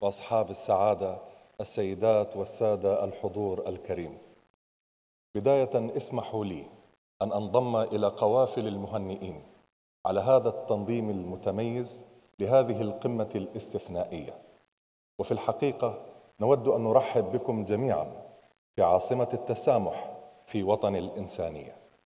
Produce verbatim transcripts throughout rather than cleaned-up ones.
وأصحاب السعادة، السيدات والسادة الحضور الكريم، بداية اسمحوا لي أن أنضم إلى قوافل المهنئين على هذا التنظيم المتميز لهذه القمة الاستثنائية. وفي الحقيقة نود أن نرحب بكم جميعا في عاصمة التسامح في وطن الإنسانية.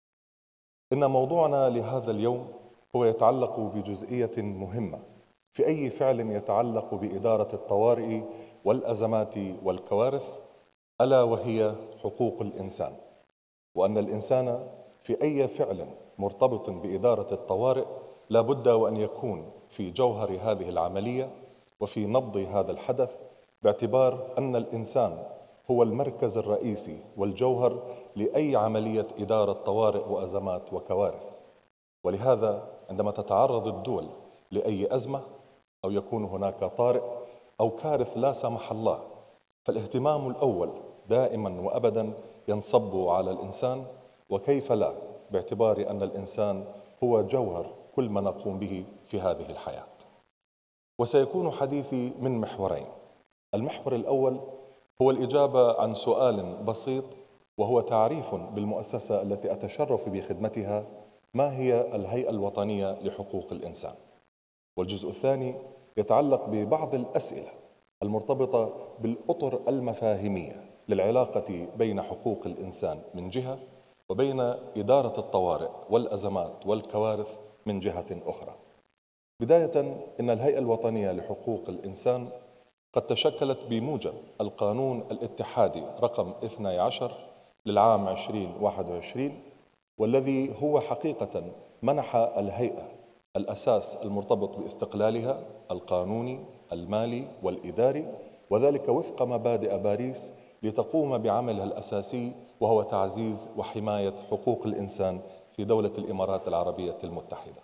إن موضوعنا لهذا اليوم هو يتعلق بجزئية مهمة في أي فعل يتعلق بإدارة الطوارئ والأزمات والكوارث، ألا وهي حقوق الإنسان، وأن الإنسان في أي فعل مرتبط بإدارة الطوارئ لا بد وأن يكون في جوهر هذه العملية وفي نبض هذا الحدث، باعتبار أن الإنسان هو المركز الرئيسي والجوهر لأي عملية إدارة طوارئ وأزمات وكوارث. ولهذا عندما تتعرض الدول لأي أزمة أو يكون هناك طارئ أو كارث لا سمح الله، فالاهتمام الأول دائما وأبدا ينصب على الإنسان، وكيف لا، باعتبار أن الإنسان هو جوهر كل ما نقوم به في هذه الحياة. وسيكون حديثي من محورين. المحور الأول هو الإجابة عن سؤال بسيط، وهو تعريف بالمؤسسة التي أتشرف بخدمتها، ما هي الهيئة الوطنية لحقوق الإنسان. والجزء الثاني يتعلق ببعض الأسئلة المرتبطة بالأطر المفاهيمية للعلاقة بين حقوق الإنسان من جهة، وبين إدارة الطوارئ والأزمات والكوارث من جهة أخرى. بداية، إن الهيئة الوطنية لحقوق الإنسان قد تشكلت بموجب القانون الاتحادي رقم اثني عشر للعام ألفين وواحد وعشرين، والذي هو حقيقة منح الهيئة الأساس المرتبط باستقلالها القانوني المالي والإداري، وذلك وفق مبادئ باريس، لتقوم بعملها الأساسي وهو تعزيز وحماية حقوق الإنسان في دولة الإمارات العربية المتحدة.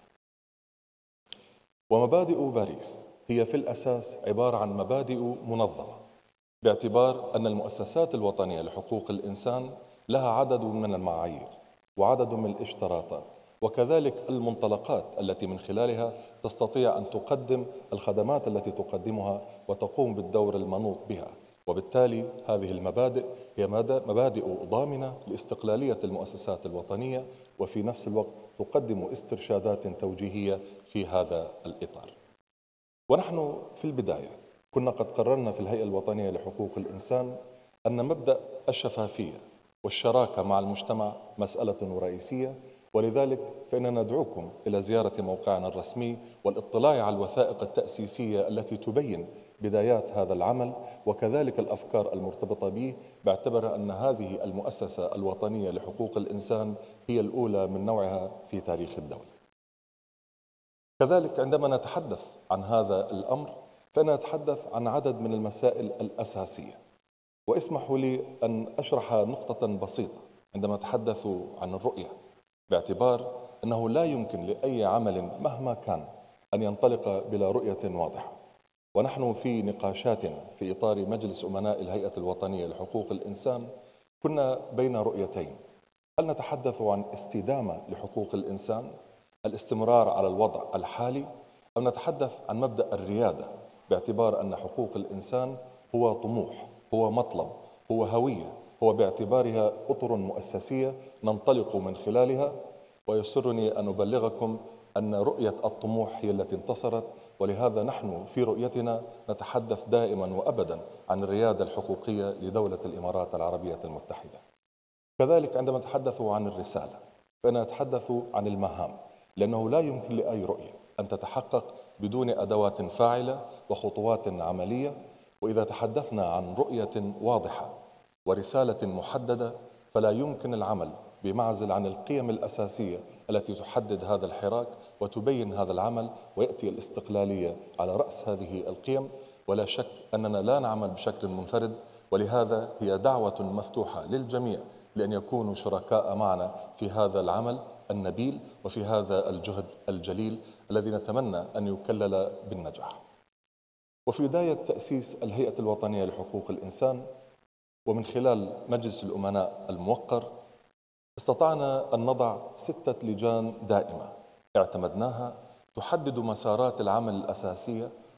ومبادئ باريس هي في الأساس عبارة عن مبادئ منظمة، باعتبار أن المؤسسات الوطنية لحقوق الإنسان لها عدد من المعايير وعدد من الاشتراطات، وكذلك المنطلقات التي من خلالها تستطيع أن تقدم الخدمات التي تقدمها وتقوم بالدور المنوط بها. وبالتالي هذه المبادئ هي مبادئ ضامنة لاستقلالية المؤسسات الوطنية، وفي نفس الوقت تقدم استرشادات توجيهية في هذا الإطار. ونحن في البداية كنا قد قررنا في الهيئة الوطنية لحقوق الإنسان أن مبدأ الشفافية والشراكة مع المجتمع مسألة رئيسية، ولذلك فإننا ندعوكم إلى زيارة موقعنا الرسمي والاطلاع على الوثائق التأسيسية التي تبين بدايات هذا العمل وكذلك الأفكار المرتبطة به، باعتبار أن هذه المؤسسة الوطنية لحقوق الإنسان هي الأولى من نوعها في تاريخ الدولة. كذلك عندما نتحدث عن هذا الأمر فإننا نتحدث عن عدد من المسائل الأساسية، واسمحوا لي أن أشرح نقطة بسيطة عندما نتحدث عن الرؤية، باعتبار أنه لا يمكن لأي عمل مهما كان أن ينطلق بلا رؤية واضحة. ونحن في نقاشاتنا في إطار مجلس أمناء الهيئة الوطنية لحقوق الإنسان كنا بين رؤيتين: هل نتحدث عن استدامة لحقوق الإنسان، الاستمرار على الوضع الحالي، أو نتحدث عن مبدأ الريادة، باعتبار أن حقوق الإنسان هو طموح، هو مطلب، هو هوية، هو باعتبارها أطر مؤسسية ننطلق من خلالها. ويسرني أن أبلغكم أن رؤية الطموح هي التي انتصرت، ولهذا نحن في رؤيتنا نتحدث دائما وأبدا عن الريادة الحقوقية لدولة الإمارات العربية المتحدة. كذلك عندما نتحدث عن الرسالة فنتحدث عن المهام، لأنه لا يمكن لأي رؤية أن تتحقق بدون أدوات فاعلة وخطوات عملية. وإذا تحدثنا عن رؤية واضحة ورسالة محددة فلا يمكن العمل بمعزل عن القيم الأساسية التي تحدد هذا الحراك وتبين هذا العمل، ويأتي الاستقلالية على رأس هذه القيم. ولا شك أننا لا نعمل بشكل منفرد، ولهذا هي دعوة مفتوحة للجميع لأن يكونوا شركاء معنا في هذا العمل النبيل وفي هذا الجهد الجليل الذي نتمنى أن يكلل بالنجاح. وفي بداية تأسيس الهيئة الوطنية لحقوق الإنسان ومن خلال مجلس الأمناء الموقر استطعنا أن نضع ستة لجان دائمة اعتمدناها تحدد مسارات العمل الأساسية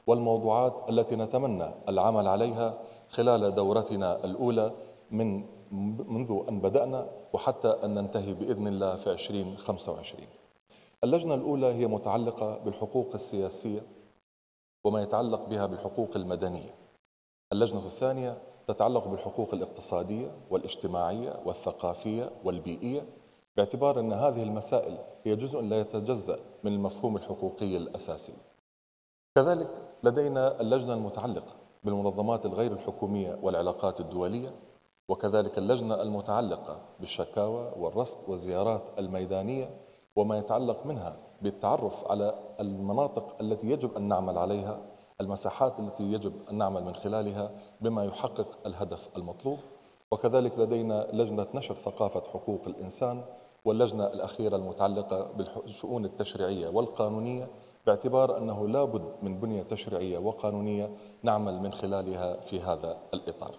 والموضوعات التي نتمنى العمل عليها خلال دورتنا الأولى من منذ أن بدأنا وحتى أن ننتهي بإذن الله في ألفين وخمسة وعشرين. اللجنة الأولى هي متعلقة بالحقوق السياسية وما يتعلق بها بالحقوق المدنية. اللجنة الثانية تتعلق بالحقوق الاقتصادية والاجتماعية والثقافية والبيئية، باعتبار أن هذه المسائل هي جزء لا يتجزأ من المفهوم الحقوقي الأساسي. كذلك لدينا اللجنة المتعلقة بالمنظمات الغير الحكومية والعلاقات الدولية، وكذلك اللجنة المتعلقة بالشكاوى والرصد والزيارات الميدانية وما يتعلق منها بالتعرف على المناطق التي يجب أن نعمل عليها، المساحات التي يجب أن نعمل من خلالها بما يحقق الهدف المطلوب. وكذلك لدينا لجنة نشر ثقافة حقوق الإنسان، واللجنة الأخيرة المتعلقة بالشؤون التشريعية والقانونية، باعتبار أنه لا بد من بنية تشريعية وقانونية نعمل من خلالها في هذا الإطار.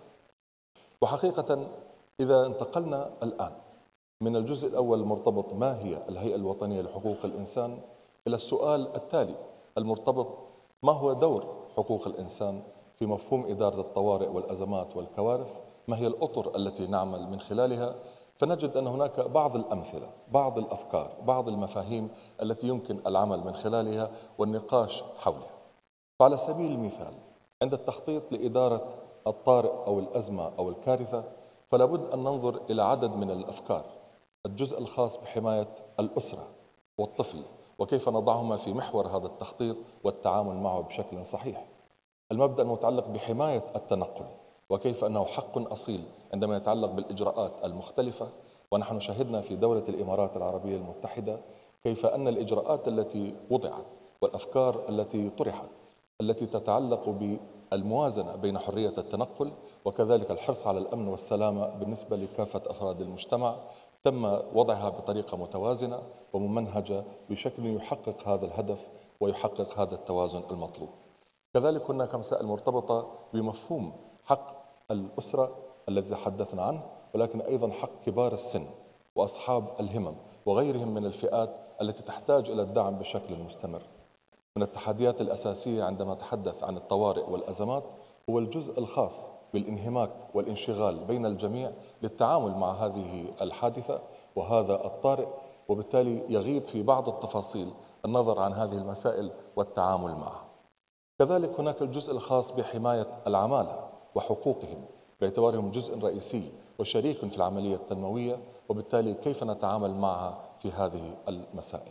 وحقيقة إذا انتقلنا الآن من الجزء الأول المرتبط ما هي الهيئة الوطنية لحقوق الإنسان إلى السؤال التالي المرتبط ما هو دور حقوق الإنسان في مفهوم إدارة الطوارئ والأزمات والكوارث، ما هي الأطر التي نعمل من خلالها، فنجد أن هناك بعض الأمثلة، بعض الأفكار، بعض المفاهيم التي يمكن العمل من خلالها والنقاش حولها. فعلى سبيل المثال عند التخطيط لإدارة الطارئ أو الأزمة أو الكارثة فلا بد أن ننظر إلى عدد من الأفكار. الجزء الخاص بحماية الأسرة والطفل وكيف نضعهما في محور هذا التخطيط والتعامل معه بشكل صحيح. المبدأ المتعلق بحماية التنقل وكيف أنه حق أصيل عندما يتعلق بالإجراءات المختلفة، ونحن شهدنا في دولة الإمارات العربية المتحدة كيف أن الإجراءات التي وضعت والأفكار التي طرحت التي تتعلق بالموازنة بين حرية التنقل وكذلك الحرص على الأمن والسلامة بالنسبة لكافة أفراد المجتمع تم وضعها بطريقة متوازنة وممنهجة بشكل يحقق هذا الهدف ويحقق هذا التوازن المطلوب. كذلك هناك مسائل مرتبطة بمفهوم حق الأسرة الذي تحدثنا عنه، ولكن أيضا حق كبار السن وأصحاب الهمم وغيرهم من الفئات التي تحتاج إلى الدعم بشكل مستمر. من التحديات الأساسية عندما نتحدث عن الطوارئ والأزمات هو الجزء الخاص بالانهماك والانشغال بين الجميع للتعامل مع هذه الحادثة وهذا الطارئ، وبالتالي يغيب في بعض التفاصيل النظر عن هذه المسائل والتعامل معها. كذلك هناك الجزء الخاص بحماية العمالة وحقوقهم باعتبارهم جزء رئيسي وشريك في العملية التنموية، وبالتالي كيف نتعامل معها في هذه المسائل.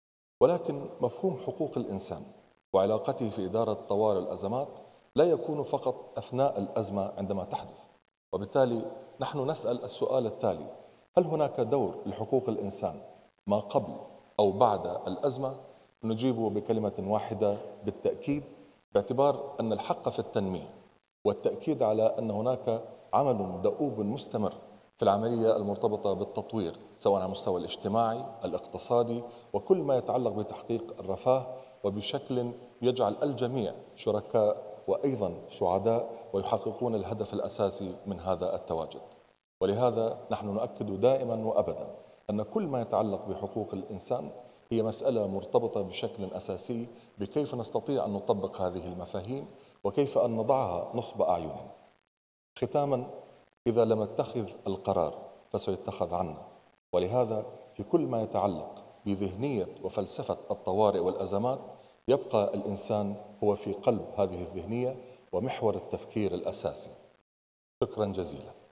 ولكن مفهوم حقوق الإنسان وعلاقته في إدارة طوارئ الأزمات لا يكون فقط أثناء الأزمة عندما تحدث، وبالتالي نحن نسأل السؤال التالي: هل هناك دور لحقوق الإنسان ما قبل أو بعد الأزمة؟ نجيبه بكلمة واحدة بالتأكيد، باعتبار أن الحق في التنمية والتأكيد على أن هناك عمل دؤوب مستمر في العملية المرتبطة بالتطوير سواء على المستوى الاجتماعي الاقتصادي وكل ما يتعلق بتحقيق الرفاه، وبشكل يجعل الجميع شركاء وأيضا سعداء ويحققون الهدف الأساسي من هذا التواجد. ولهذا نحن نؤكد دائما وأبدا أن كل ما يتعلق بحقوق الإنسان هي مسألة مرتبطة بشكل أساسي بكيف نستطيع أن نطبق هذه المفاهيم وكيف أن نضعها نصب أعيننا. ختاما، إذا لم نتخذ القرار فسيتخذ عنا، ولهذا في كل ما يتعلق بذهنية وفلسفة الطوارئ والأزمات يبقى الإنسان هو في قلب هذه الذهنية ومحور التفكير الأساسي. شكرا جزيلا.